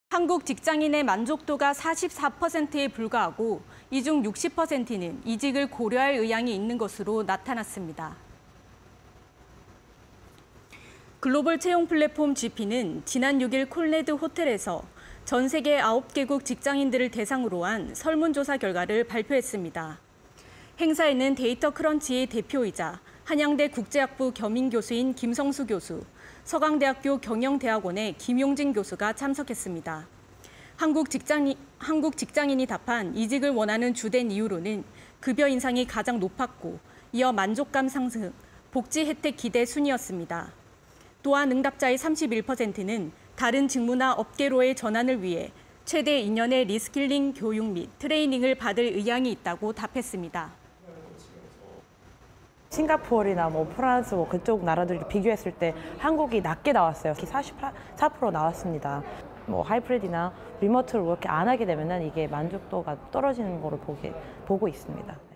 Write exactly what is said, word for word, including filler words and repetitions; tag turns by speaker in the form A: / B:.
A: 한국 직장인의 만족도가 사십사 퍼센트에 불과하고 이 중 육십 퍼센트는 이직을 고려할 의향이 있는 것으로 나타났습니다. 글로벌 채용 플랫폼 지피는 지난 육 일 콜레드 호텔에서 전 세계 아홉 개국 직장인들을 대상으로 한 설문조사 결과를 발표했습니다. 행사에는 데이터 크런치의 대표이자 한양대 국제학부 겸임교수인 김성수 교수, 서강대학교 경영대학원의 김용진 교수가 참석했습니다. 한국 직장인, 한국 직장인이 답한 이직을 원하는 주된 이유로는 급여 인상이 가장 높았고, 이어 만족감 상승, 복지 혜택 기대 순이었습니다. 또한 응답자의 삼십일 퍼센트는 다른 직무나 업계로의 전환을 위해 최대 이 년의 리스킬링 교육 및 트레이닝을 받을 의향이 있다고 답했습니다.
B: 싱가포르나 뭐 프랑스 뭐 그쪽 나라들 비교했을 때 한국이 낮게 나왔어요. 사십사 퍼센트 나왔습니다. 뭐 하이브리드나 리모트 워크 안 하게 되면은 이게 만족도가 떨어지는 거로 보게 보고 있습니다.